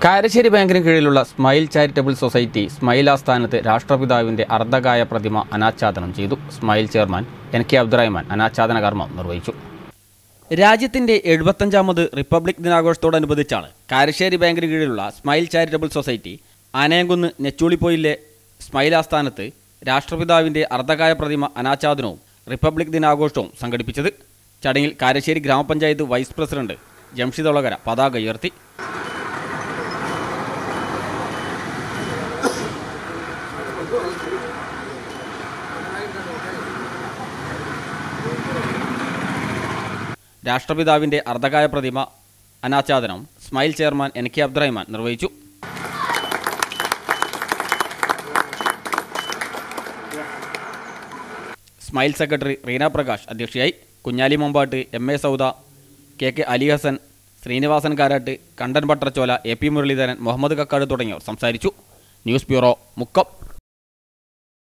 കാരശ്ശേരി ബാങ്കിന് കീഴിലുള്ള smile charitable society smile ആസ്ഥാനത്ത് രാഷ്ട്രപിതാവിന്റെ അർദ്ധകായ പ്രതിമ അനാച്ഛാദനം ചെയ്തു. സ്മൈൽ ചെയർമാൻ NK അബ്ദുറഹ്മാൻ അനാച്ഛാദന കർമ്മം നിർവഹിച്ചു. രാജ്യത്തിന്റെ 75ാമത് റിപ്പബ്ലിക് ദിനാഘോഷത്തോടനുബന്ധിച്ചാണ് കാരശ്ശേരി ബാങ്കിന് കീഴിലുള്ള സ്മൈൽ ചാരിറ്റബിൾ സൊസൈറ്റി ആനയംകുന്ന് നെച്ചൂളിപ്പൊയിലെ സ്മൈൽ ആസ്ഥാനത്ത് രാഷ്ട്രപിതാവിന്റെ അർദ്ധകായ പ്രതിമ അനാച്ഛാദനവും റിപ്പബ്ലിക് ദിനാഘോഷവും സംഘടിപ്പിച്ചത്. ചടങ്ങിൽ കാരശ്ശേരി ഗ്രാമപഞ്ചായത്ത് വൈസ് പ്രസിഡന്റ് ജംഷിദ് ഒളകര പതാക ഉയർത്തി. രാഷ്ട്രപിതാവിന്റെ അർദ്ധകായ പ്രതിമ അനാച്ഛാദനം സ്മൈൽ ചെയർമാൻ NK അബ്ദുറഹ്മാൻ നിർവഹിച്ചു. സ്മൈൽ സെക്രട്ടറി റീന പ്രകാശ് അധ്യക്ഷയായി. കുഞ്ഞാലി മമ്പാട്ട്, MA സൗദ, KK അലി ഹസൻ, ശ്രീനിവാസൻ കാരാട്ട്, കണ്ടൻ പട്ടർച്ചോല, AP മുരളീധരൻ, മുഹമ്മദ് കക്കാട് തുടങ്ങിയവർ സംസാരിച്ചു. News bureau, Mukkam.